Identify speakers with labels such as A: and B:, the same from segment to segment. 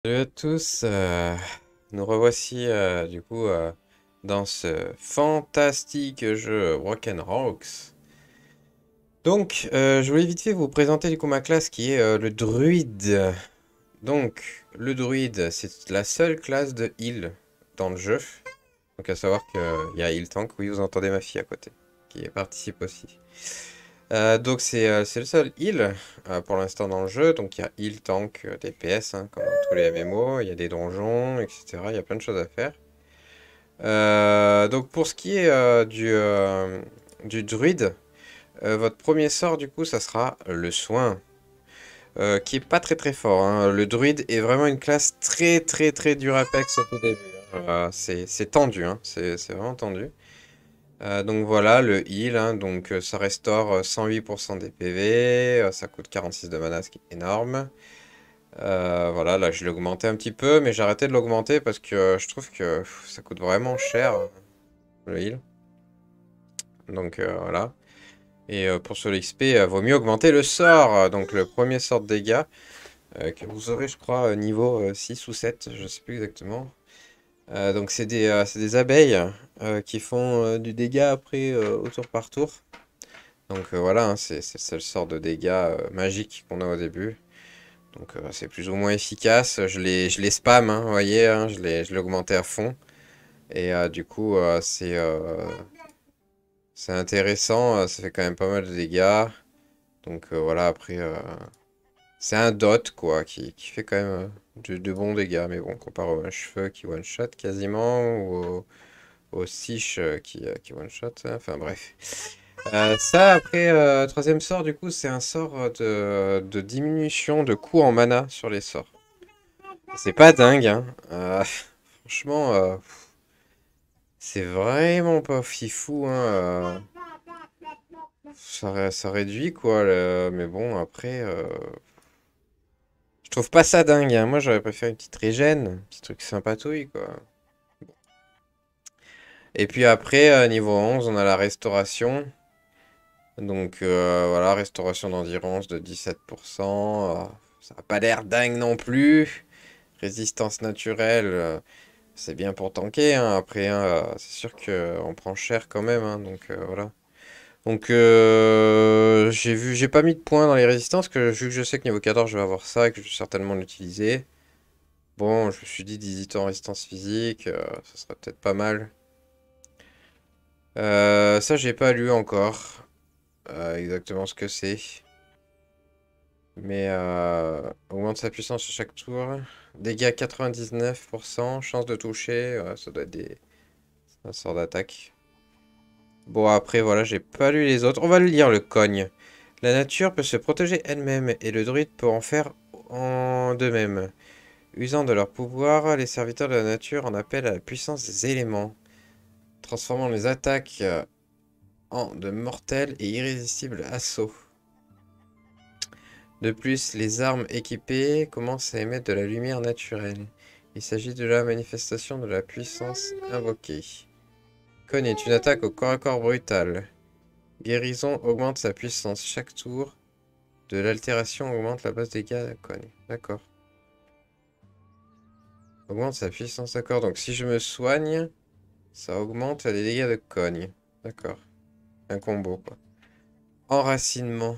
A: Salut à tous, nous revoici du coup dans ce fantastique jeu Rock'n'Rocks. Donc, je voulais vite fait vous présenter du coup ma classe qui est le druide. Donc, le druide, c'est la seule classe de heal dans le jeu. Donc, à savoir qu'il y a heal tank, oui, vous entendez ma fille à côté, qui participe aussi. Donc, c'est le seul heal pour l'instant dans le jeu. Donc, il y a heal tank, DPS, hein, comme dans tous les MMO. Il y a des donjons, etc. Il y a plein de choses à faire. Donc, pour ce qui est du druide, votre premier sort, du coup, ça sera le soin. Qui est pas très très fort, hein. Le druide est vraiment une classe très très très dure Apex au tout début, hein. C'est tendu, hein. C'est vraiment tendu. Donc voilà, le heal, hein. Donc ça restaure 108% des PV, ça coûte 46 de mana, ce qui est énorme. Voilà, là je l'ai augmenté un petit peu, mais j'ai arrêté de l'augmenter parce que je trouve que ça coûte vraiment cher, le heal. Donc voilà. Et pour sur l'XP, vaut mieux augmenter le sort. Donc le premier sort de dégâts, que vous aurez, je crois, niveau 6 ou 7, je sais plus exactement. Donc c'est des abeilles qui font du dégât après au tour par tour. Donc voilà, hein, c'est le sort de dégâts magique qu'on a au début. Donc c'est plus ou moins efficace. Je les spam, hein, vous voyez, hein, je l'ai augmenté à fond. Et du coup, c'est intéressant, ça fait quand même pas mal de dégâts. Donc voilà, après, c'est un dot, quoi, qui fait quand même de bons dégâts. Mais bon, comparé au cheveu qui one-shot quasiment, ou au Sich qui one-shot, hein, enfin bref. Ça, après, troisième sort, du coup, c'est un sort de diminution de coût en mana sur les sorts. C'est pas dingue, hein. Franchement, c'est vraiment pas fifou, hein. Ça réduit, quoi. Mais bon, après, je trouve pas ça dingue, hein. Moi, j'aurais préféré une petite régène, un petit truc sympatouille, quoi. Et puis après, niveau 11, on a la restauration. Donc voilà, restauration d'endurance de 17%. Ça n'a pas l'air dingue non plus. Résistance naturelle, c'est bien pour tanker, hein. Après, hein, c'est sûr qu'on prend cher quand même, hein. Donc voilà. Donc j'ai pas mis de points dans les résistances, vu que je sais que niveau 14 je vais avoir ça et que je vais certainement l'utiliser. Bon, je me suis dit 18 ans en résistance physique, ça serait peut-être pas mal. Ça, j'ai pas lu encore exactement ce que c'est. Mais augmente sa puissance à chaque tour. Dégâts 99%, chance de toucher. Ça doit être un sort d'attaque. Bon, après, voilà, j'ai pas lu les autres. On va le lire, le cogne. La nature peut se protéger elle-même et le druide peut en faire en de même. Usant de leur pouvoir, les serviteurs de la nature en appellent à la puissance des éléments, transformant les attaques en de mortels et irrésistibles assauts. De plus, les armes équipées commencent à émettre de la lumière naturelle. Il s'agit de la manifestation de la puissance invoquée. Cogne est une attaque au corps à corps brutal. Guérison augmente sa puissance chaque tour. De l'altération augmente la base des dégâts de Cogne. D'accord. Augmente sa puissance, d'accord. Donc si je me soigne, ça augmente les dégâts de Cogne. D'accord. Un combo, quoi. Enracinement.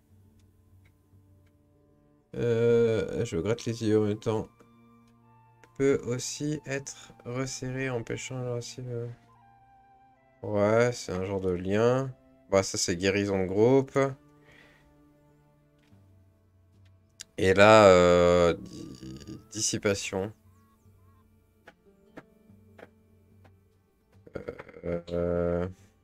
A: Je me gratte les yeux en même temps. Peut aussi être resserré, empêchant le racisme. Ouais, c'est un genre de lien. Bah, ça, c'est guérison de groupe. Et là, dissipation. Euh,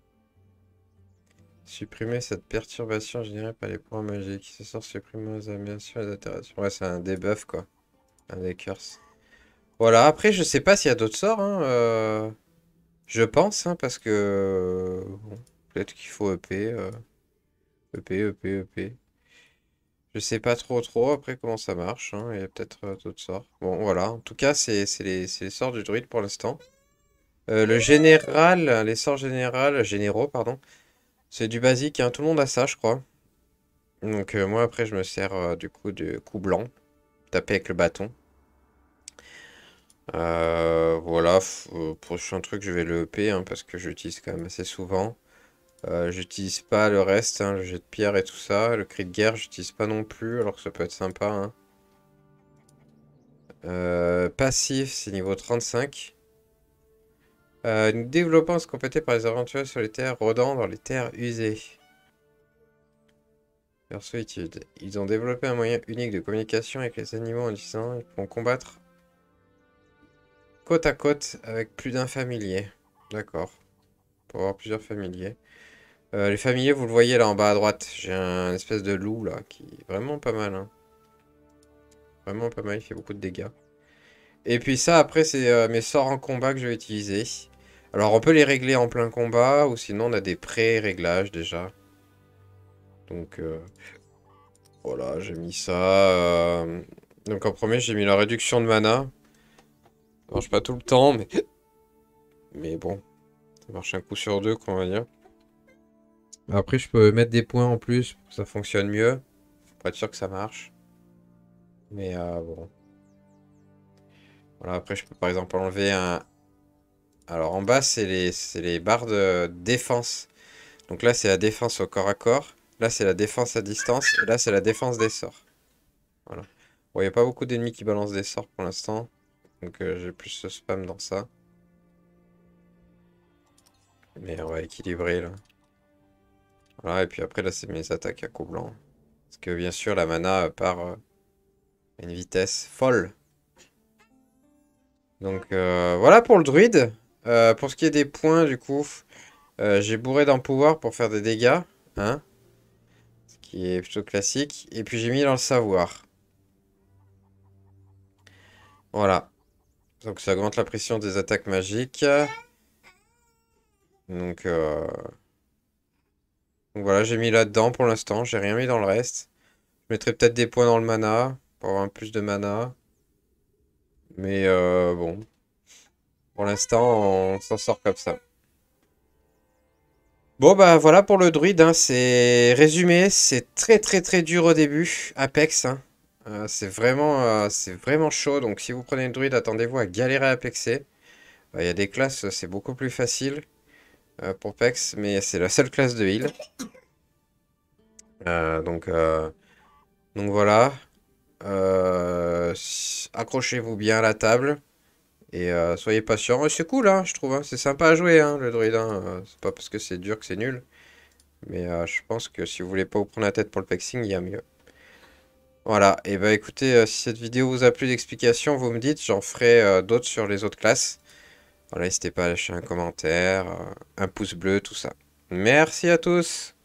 A: Supprimer cette perturbation générée par les points magiques. Ce sort supprime les animations et les altérations. Ouais, c'est un debuff, quoi. Un des curses. Voilà, après, je sais pas s'il y a d'autres sorts, hein. Je pense, hein, parce que... bon, peut-être qu'il faut EP. EP, EP, EP. Je sais pas trop après comment ça marche, hein. Il y a peut-être d'autres sorts. Bon, voilà. En tout cas, c'est les sorts du druide pour l'instant. Le général, les sorts généraux, pardon. C'est du basique, hein. Tout le monde a ça, je crois. Donc moi, après, je me sers du coup de coup blanc. Taper avec le bâton. Voilà, prochain truc, je vais le EP hein, parce que j'utilise quand même assez souvent. J'utilise pas le reste, hein, le jet de pierre et tout ça. Le cri de guerre, j'utilise pas non plus, alors que ça peut être sympa. Hein. Passif, c'est niveau 35. Nous développons ce complété par les aventuriers sur les terres rôdant dans les terres usées. Leur solitude. Ils ont développé un moyen unique de communication avec les animaux en disant qu'ils pourront combattre côte à côte avec plus d'un familier. D'accord. Pour avoir plusieurs familiers. Les familiers, vous le voyez là en bas à droite. J'ai un espèce de loup là qui est vraiment pas mal. Hein. Vraiment pas mal, il fait beaucoup de dégâts. Et puis ça, après, c'est mes sorts en combat que je vais utiliser. Alors, on peut les régler en plein combat ou sinon on a des pré-réglages déjà. Donc, voilà, j'ai mis ça. Donc, en premier, j'ai mis la réduction de mana. Ça marche pas tout le temps, mais bon, ça marche un coup sur deux, quoi, on va dire. Après, je peux mettre des points en plus pour que ça fonctionne mieux. Pour être sûr que ça marche. Mais bon. Voilà, après, je peux par exemple enlever un. Alors, en bas, c'est les barres de défense. Donc là, c'est la défense au corps à corps. Là, c'est la défense à distance. Et là, c'est la défense des sorts. Voilà. Bon, il n'y a pas beaucoup d'ennemis qui balancent des sorts pour l'instant. Donc, j'ai plus ce spam dans ça. Mais on va équilibrer là. Voilà, et puis après, là, c'est mes attaques à coup blanc. Parce que bien sûr, la mana part à une vitesse folle. Donc, voilà pour le druide. Pour ce qui est des points, du coup, j'ai bourré dans pouvoir pour faire des dégâts. Hein, ce qui est plutôt classique. Et puis, j'ai mis dans le savoir. Voilà. Donc, ça augmente la pression des attaques magiques. Donc, voilà, j'ai mis là-dedans pour l'instant. J'ai rien mis dans le reste. Je mettrai peut-être des points dans le mana pour avoir un plus de mana. Mais bon, pour l'instant, on s'en sort comme ça. Bon, bah voilà pour le druide. Hein, c'est résumé. C'est très très très dur au début. Apex. Hein. C'est vraiment chaud. Donc si vous prenez le druide, attendez-vous à galérer à apexer. Il y a des classes, c'est beaucoup plus facile pour Pex. Mais c'est la seule classe de heal. Euh, donc, euh, donc voilà. Accrochez-vous bien à la table. Et soyez patient. Et c'est cool, hein, je trouve. Hein. C'est sympa à jouer, hein, le druide. Hein. C'est pas parce que c'est dur que c'est nul. Mais je pense que si vous voulez pas vous prendre la tête pour le pexing, il y a mieux. Voilà. Et bah écoutez, si cette vidéo vous a plu d'explications, vous me dites. J'en ferai d'autres sur les autres classes. Voilà, n'hésitez pas à lâcher un commentaire, un pouce bleu, tout ça. Merci à tous.